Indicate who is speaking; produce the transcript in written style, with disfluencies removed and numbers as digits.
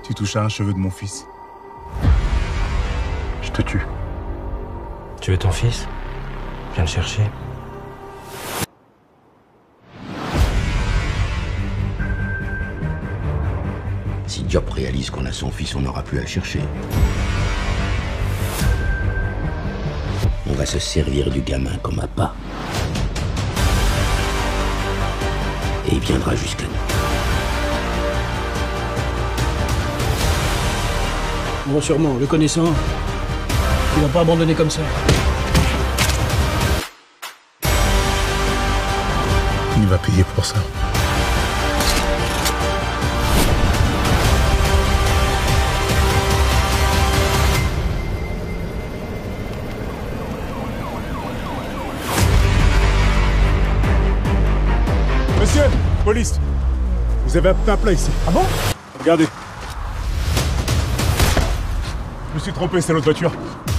Speaker 1: Tu touches à un cheveu de mon fils. Je te tue.
Speaker 2: Tu veux ton fils? Viens le chercher.
Speaker 3: Si Diop réalise qu'on a son fils, on n'aura plus à le chercher. On va se servir du gamin comme appât. Et il viendra jusqu'à nous.
Speaker 4: Bon, sûrement, le connaissant, il va pas abandonner comme ça.
Speaker 1: Il va payer pour ça. Monsieur, police, vous avez un pain plat ici.
Speaker 4: Ah bon?
Speaker 1: Regardez. Je me suis trompé, c'est l'autre voiture.